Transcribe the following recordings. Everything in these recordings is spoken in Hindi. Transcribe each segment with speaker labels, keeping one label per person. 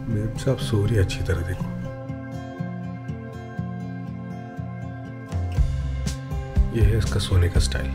Speaker 1: मेरे से आप सो रही अच्छी तरह देखो। ये है इसका सोने का स्टाइल।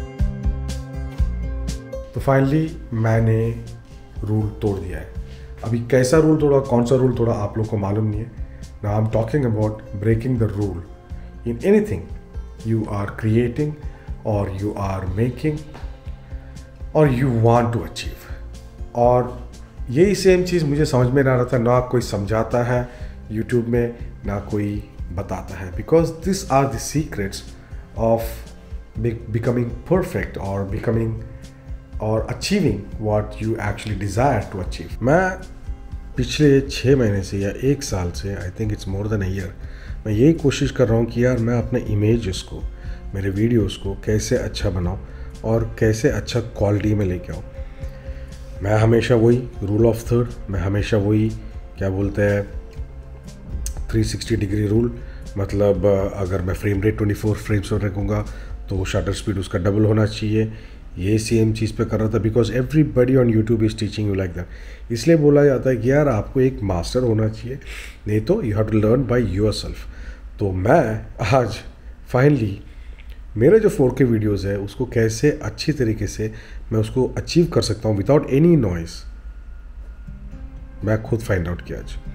Speaker 1: तो फाइनली मैंने रूल तोड़ दिया है। अभी कैसा रूल तोड़ा, कौन सा रूल तोड़ा आप लोग को मालूम नहीं है। Now I am talking about breaking the rule in anything you are creating और यू आर मेकिंग और यू वांट टू अचीव। और यही सेम चीज़ मुझे समझ में ना आ रहा था, ना कोई समझाता है यूट्यूब में, ना कोई बताता है। Because this are the secrets of becoming perfect और बिकमिंग और achieving what you actually desire to achieve. मैं पिछले 6 महीने से या 1 साल से, I think it's more than a year, मैं यही कोशिश कर रहा हूँ कि यार मैं अपने इमेजेस को, मेरे वीडियोस को कैसे अच्छा बनाऊँ और कैसे अच्छा क्वालिटी में लेके आऊँ। मैं हमेशा वही रूल ऑफ थर्ड, मैं हमेशा वही क्या बोलते हैं 360 डिग्री रूल। मतलब अगर मैं फ्रेम रेट 24 फ्रेम्स पर रखूँगा तो शटर स्पीड उसका डबल होना चाहिए। ये सेम चीज़ पे कर रहा था because everybody on YouTube is teaching you like that. इसलिए बोला जाता है कि यार आपको एक मास्टर होना चाहिए, नहीं तो you have to learn by yourself. तो मैं आज फाइनली मेरे जो 4K वीडियोज़ है उसको कैसे अच्छी तरीके से मैं उसको अचीव कर सकता हूँ विदाउट एनी नॉइज़, मैं खुद फाइंड आउट किया आज।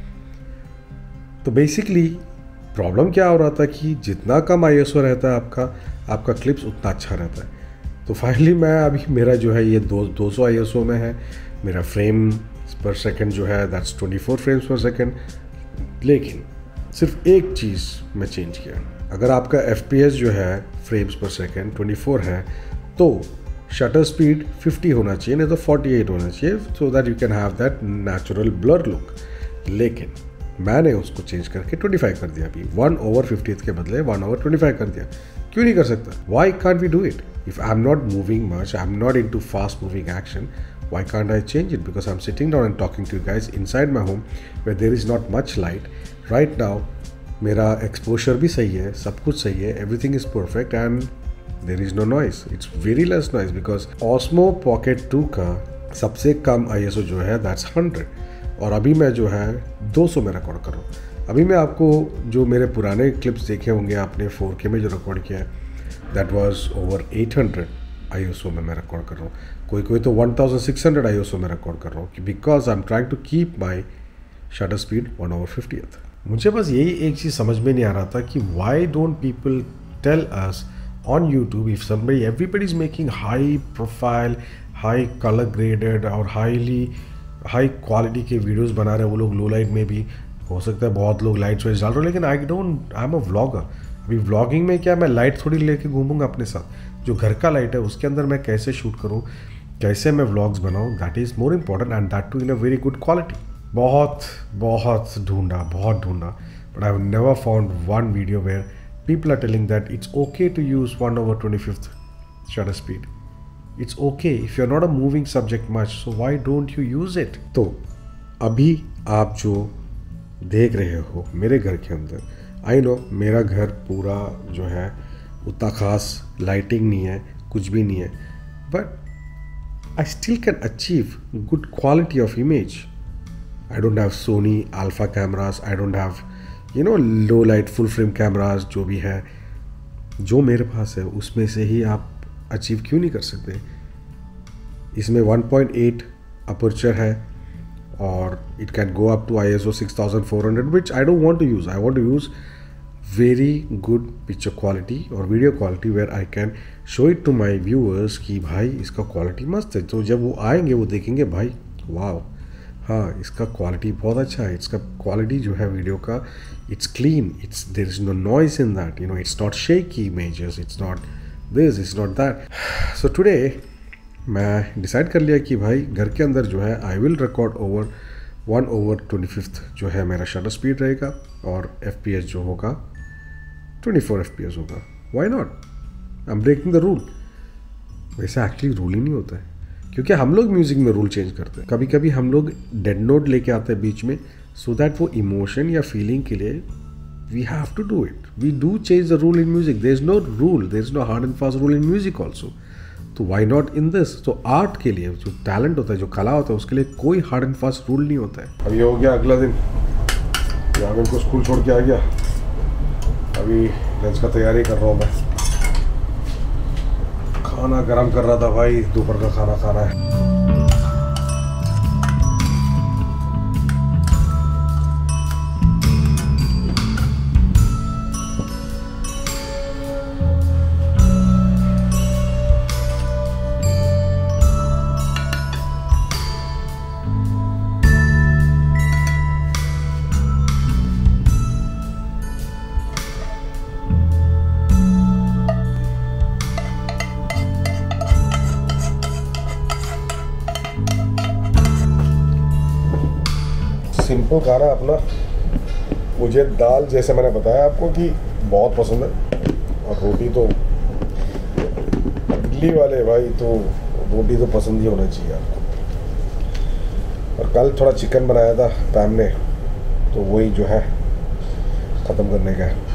Speaker 1: तो बेसिकली प्रॉब्लम क्या हो रहा था कि जितना कम ISO रहता है आपका क्लिप्स उतना अच्छा रहता है। तो फाइनली मैं अभी मेरा जो है ये 200 ISO में है। मेरा फ्रेम पर सेकंड जो है दैट्स 24 फ्रेम्स पर सेकंड। लेकिन सिर्फ एक चीज़ मैं चेंज किया, अगर आपका FPS जो है फ्रेम्स पर सेकंड 24 है तो शटर स्पीड 50 होना चाहिए, नहीं तो 48 होना चाहिए, so that you can have that natural blur look. लेकिन मैंने उसको चेंज करके 25 कर दिया। अभी 1/50 के बदले 1/25 कर दिया। क्यों नहीं कर सकता? Why can't we do it? If I am not moving much, I am not in too fast moving action, why can't I change it? Because I'm sitting down and talking to you guys inside my home where there is not much light right now. मेरा एक्सपोजर भी सही है, सब कुछ सही है, everything is perfect and there is no noise. It's very less noise because Osmo Pocket 2 का सबसे कम ISO जो है that's 100 और अभी मैं जो है 200 में रिकॉर्ड कर रहा हूँ। अभी मैं आपको जो मेरे पुराने क्लिप्स देखे होंगे आपने 4K में जो रिकॉर्ड किया है that was over 800 ISO में मैं रिकॉर्ड कर रहा हूँ। कोई तो 1600 ISO में रिकॉर्ड कर रहा हूँ because I am trying to keep my shutter speed 1/50। मुझे बस यही एक चीज़ समझ में नहीं आ रहा था कि why don't people tell us on YouTube if somebody everybody is making high profile, high colour graded और हाई क्वालिटी के वीडियोज़ बना रहे हैं। वो लोग लो लाइट में भी, हो सकता है बहुत लोग लाइट वाइज डाल रहे हो, लेकिन आई एम अ व्लॉगर। अभी व्लॉगिंग में क्या मैं लाइट थोड़ी लेके घूमूंगा अपने साथ, जो घर का लाइट है उसके अंदर मैं कैसे शूट करूँ, कैसे मैं व्लॉग्स बनाऊँ, that is more important and that too in a very good quality. बहुत ढूंढा but I have never found one video where people are telling that it's okay to use 1/25 shutter speed. It's okay if you are not a moving subject much, so why don't you use it. तो अभी आप जो देख रहे हो मेरे घर के अंदर, आई नो मेरा घर पूरा जो है उतना खास लाइटिंग नहीं है, कुछ भी नहीं है, but I still can achieve good quality of image. I don't have Sony alpha cameras, I don't have low light full frame cameras। जो भी है, जो मेरे पास है उसमें से ही आप अचीव क्यों नहीं कर सकते? इसमें 1.8 अपर्चर है और it can go up to ISO 6400 which I don't want to use. I want to use very good picture quality और video quality where I can show it to my viewers कि भाई इसका क्वालिटी मस्त है। तो जब वो आएंगे वो देखेंगे भाई वाव, हाँ इसका क्वालिटी बहुत अच्छा है, इसका क्वालिटी जो है वीडियो का it's clean, it's there is no noise in that, it's not shaky images, it's not this, it's not that. So today मैं डिसाइड कर लिया कि भाई घर के अंदर जो है आई विल रिकॉर्ड ओवर 1/25 जो है मेरा शटर स्पीड रहेगा और FPS जो होगा 24 FPS होगा। Why not? I am breaking the rule. वैसे एक्चुअली रूल ही नहीं होता है, क्योंकि हम लोग म्यूजिक में रूल चेंज करते हैं। कभी कभी हम लोग डेड नोट लेके आते हैं बीच में, सो दैट वो इमोशन या फीलिंग के लिए we have to do it. We do change the rule in music. There is no rule, there is no hard and fast rule in music also. तो वाई नॉट इन दिस। तो आर्ट के लिए जो टैलेंट होता है, जो कला होता है, उसके लिए कोई हार्ड एंड फास्ट रूल नहीं होता है। अब ये हो गया अगला दिन, यहाँ इनको स्कूल छोड़ के आ गया, अभी लंच का तैयारी कर रहा हूँ मैं। खाना गरम कर रहा था भाई, दोपहर का खाना खाना है। सिंपल खाना अपना, मुझे दाल जैसे मैंने बताया आपको कि बहुत पसंद है, और रोटी तो दिल्ली वाले भाई तो रोटी तो पसंद ही होना चाहिए आपको। और कल थोड़ा चिकन बनाया था पैम ने, तो वही जो है ख़त्म करने का है।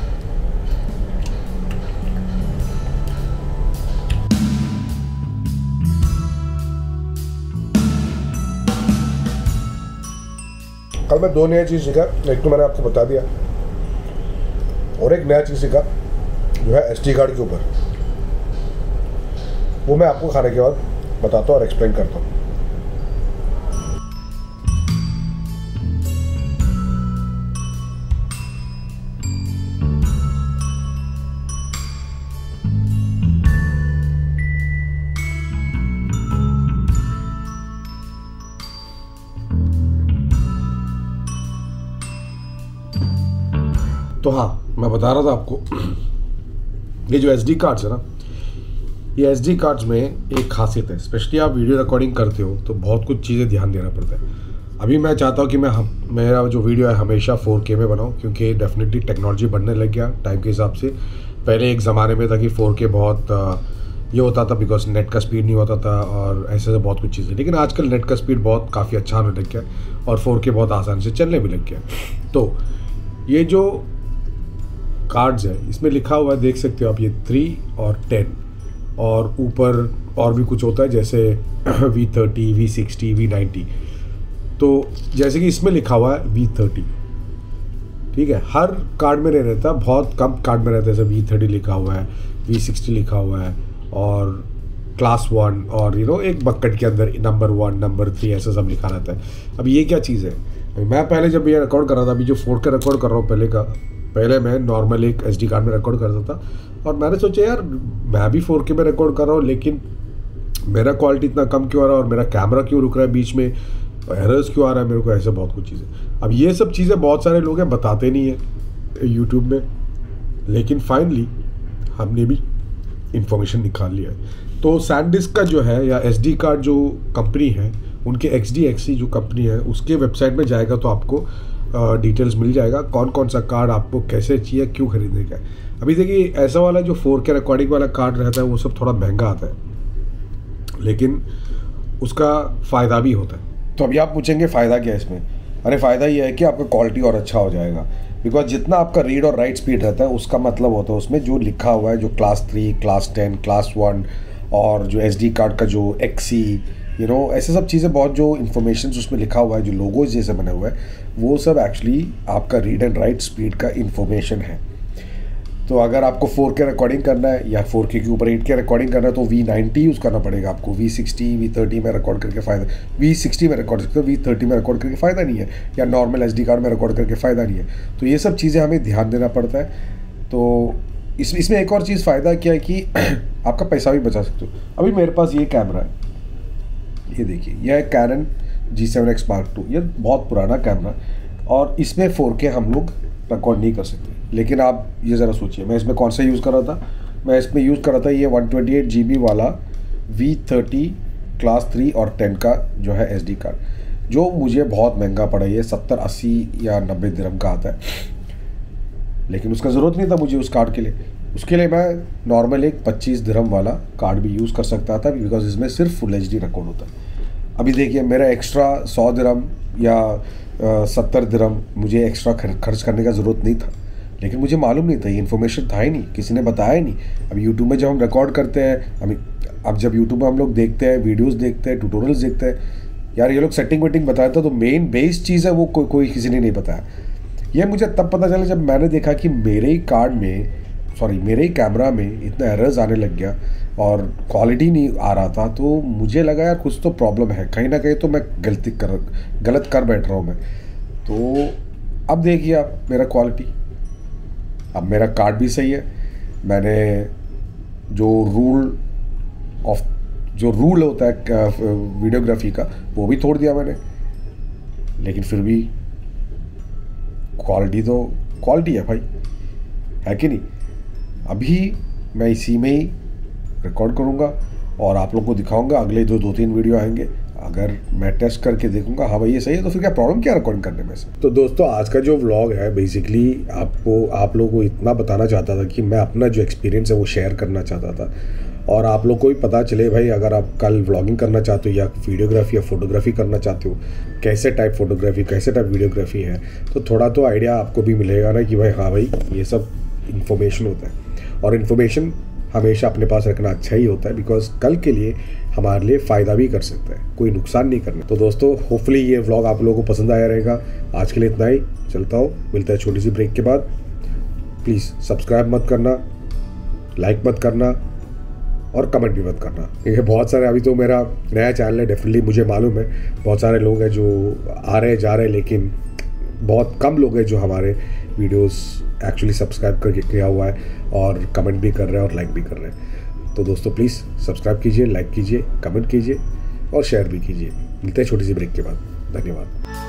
Speaker 1: कल मैं 2 नया चीज़ सीखा, एक तो मैंने आपको बता दिया, और एक नया चीज़ सीखा जो है SD कार्ड के ऊपर, वो मैं आपको खाने के बाद बताता हूँ और एक्सप्लेन करता हूँ। तो हाँ, मैं बता रहा था आपको, ये जो SD कार्ड्स है ना, ये SD कार्ड्स में एक खासियत है, स्पेशली आप वीडियो रिकॉर्डिंग करते हो तो बहुत कुछ चीज़ें ध्यान देना पड़ता है। अभी मैं चाहता हूँ कि मेरा जो वीडियो है हमेशा 4K में बनाऊँ, क्योंकि डेफिनेटली टेक्नोलॉजी बढ़ने लग गया टाइम के हिसाब से। पहले एक ज़माने में था कि 4K बहुत ये होता था बिकॉज नेट का स्पीड नहीं होता था और ऐसे बहुत कुछ चीज़ें, लेकिन आजकल नेट का स्पीड बहुत काफ़ी अच्छा होने लग गया और 4K बहुत आसानी से चलने भी लग गया। तो ये जो कार्ड्स है, इसमें लिखा हुआ है, देख सकते हो आप, ये 3 और 10, और ऊपर और भी कुछ होता है जैसे V30, V60, V90। तो जैसे कि इसमें लिखा हुआ है V30, ठीक है, हर कार्ड में नहीं रहता, बहुत कम कार्ड में रहता है। जैसे V30 लिखा हुआ है, V60 लिखा हुआ है, और क्लास 1, और एक बकेट के अंदर नंबर 1, नंबर 3 ऐसा सब लिखा रहता है। अब ये क्या चीज़ है, मैं पहले जब ये रिकॉर्ड कर रहा था, अभी जो 4K रिकॉर्ड कर रहा हूँ, पहले मैं नॉर्मल एक SD कार्ड में रिकॉर्ड करता था, और मैंने सोचा यार मैं भी 4K में रिकॉर्ड कर रहा हूँ, लेकिन मेरा क्वालिटी इतना कम क्यों आ रहा है, और मेरा कैमरा क्यों रुक रहा है बीच में, एरर्स क्यों आ रहा है मेरे को, ऐसे बहुत कुछ चीज़ें। अब ये सब चीज़ें बहुत सारे लोग हैं बताते नहीं हैं यूट्यूब में, लेकिन फाइनली हमने भी इंफॉर्मेशन निकाल लिया है। तो सैनडिस्क का जो है, या SD कार्ड जो कंपनी है, उनके XDXC जो कंपनी है, उसके वेबसाइट में जाएगा तो आपको डिटेल्स मिल जाएगा, कौन कौन सा कार्ड आपको कैसे चाहिए, क्यों खरीदने का है। अभी देखिए, ऐसा वाला जो 4K रिकॉर्डिंग वाला कार्ड रहता है वो सब थोड़ा महंगा आता है, लेकिन उसका फ़ायदा भी होता है। तो अभी आप पूछेंगे फ़ायदा क्या है इसमें? अरे फ़ायदा ये है कि आपका क्वालिटी और अच्छा हो जाएगा, बिकॉज जितना आपका रीड और राइट स्पीड रहता है उसका मतलब होता है उसमें जो लिखा हुआ है, जो क्लास 3, क्लास 10, क्लास 1, और जो SD कार्ड का जो XC, ऐसे सब चीज़ें, बहुत जो इन्फॉर्मेशन उसमें लिखा हुआ है, जो लोगोज जैसे बने हुए हैं, वो सब एक्चुअली आपका रीड एंड राइट स्पीड का इन्फॉर्मेशन है। तो अगर आपको 4K रिकॉर्डिंग करना है, या 4K के ऊपर 8K रिकॉर्डिंग करना है, तो V90 यूज़ करना पड़ेगा आपको। V60, V30 में रिकॉर्ड करके फ़ायदा, V60 में रिकॉर्ड सकते हो, V30 में रिकॉर्ड करके फ़ायदा नहीं है, या नॉर्मल SD कार्ड में रिकॉर्ड करके फ़ायदा नहीं है। तो ये सब चीज़ें हमें ध्यान देना पड़ता है। तो इसमें एक और चीज़ फ़ायदा क्या है कि आपका पैसा भी बचा सकते हो। अभी मेरे पास ये कैमरा है, ये देखिए, यह है कैनन G7X Mark II, ये बहुत पुराना कैमरा, और इसमें 4K हम लोग रिकॉर्ड नहीं कर सकते। लेकिन आप ये ज़रा सोचिए, मैं इसमें कौन सा यूज़ कर रहा था, मैं इसमें यूज़ कर रहा था ये 128 GB वाला V30 क्लास 3 और 10 का जो है SD कार्ड, जो मुझे बहुत महंगा पड़ा। ये 70, 80 या 90 दिरहम का आता है, लेकिन उसका ज़रूरत नहीं था मुझे उस कार्ड के लिए। उसके लिए मैं नॉर्मल एक 25 दिरहम वाला कार्ड भी यूज़ कर सकता था, बिकॉज इसमें सिर्फ फुल HD रिकॉर्ड होता है। अभी देखिए, मेरा एक्स्ट्रा 100 दिरहम या 70 दिरहम मुझे एक्स्ट्रा खर्च करने का ज़रूरत नहीं था, लेकिन मुझे मालूम नहीं था, ये इन्फॉर्मेशन था ही नहीं, किसी ने बताया ही नहीं। अब यूट्यूब में जब हम रिकॉर्ड करते हैं, अब जब यूट्यूब में हम लोग देखते हैं, वीडियोस देखते हैं, ट्यूटोरियल्स देखते हैं, यार ये लोग सेटिंग वेटिंग बताते हैं, तो मेन बेस चीज़ है वो कोई किसी ने नहीं बताया। ये मुझे तब पता चला जब मैंने देखा कि मेरे ही कार्ड में, सॉरी मेरे ही कैमरा में इतना एरर्स आने लग गया और क्वालिटी नहीं आ रहा था। तो मुझे लगा यार कुछ तो प्रॉब्लम है, कहीं ना कहीं तो मैं गलत कर बैठ रहा हूँ मैं। तो अब देखिए आप मेरा क्वालिटी, अब मेरा कार्ड भी सही है। मैंने जो रूल होता है वीडियोग्राफी का वो भी तोड़ दिया मैंने, लेकिन फिर भी क्वालिटी तो क्वालिटी है भाई, है कि नहीं। अभी मैं इसी में ही रिकॉर्ड करूँगा और आप लोगों को दिखाऊंगा। अगले जो 2-3 वीडियो आएंगे, अगर मैं टेस्ट करके देखूंगा हाँ भाई ये सही है, तो फिर क्या प्रॉब्लम क्या रिकॉर्ड करने में से। तो दोस्तों आज का जो व्लॉग है बेसिकली आप लोगों को इतना बताना चाहता था कि मैं अपना जो एक्सपीरियंस है वो शेयर करना चाहता था, और आप लोग को भी पता चले भाई अगर आप कल व्लॉगिंग करना चाहते हो या वीडियोग्राफी या फोटोग्राफी करना चाहते हो, कैसे टाइप फोटोग्राफी कैसे टाइप वीडियोग्राफी है, तो थोड़ा तो आइडिया आपको भी मिलेगा ना कि भाई हाँ भाई ये सब इन्फॉर्मेशन होता है। और इन्फॉर्मेशन हमेशा अपने पास रखना अच्छा ही होता है, बिकॉज कल के लिए हमारे लिए फ़ायदा भी कर सकता है, कोई नुकसान नहीं करना। तो दोस्तों होपफुली ये व्लॉग आप लोगों को पसंद आया रहेगा। आज के लिए इतना ही, चलता हो, मिलता है छोटी सी ब्रेक के बाद। प्लीज़ सब्सक्राइब मत करना, लाइक मत करना और कमेंट भी मत करना। ये बहुत सारे, अभी तो मेरा नया चैनल है, डेफिनेटली मुझे मालूम है बहुत सारे लोग हैं जो आ रहे जा रहे, लेकिन बहुत कम लोग हैं जो हमारे वीडियोस एक्चुअली सब्सक्राइब करके किया हुआ है और कमेंट भी कर रहे हैं और लाइक भी कर रहे हैं। तो दोस्तों प्लीज़ सब्सक्राइब कीजिए, लाइक कीजिए, कमेंट कीजिए और शेयर भी कीजिए। मिलते हैं छोटी सी ब्रेक के बाद। धन्यवाद।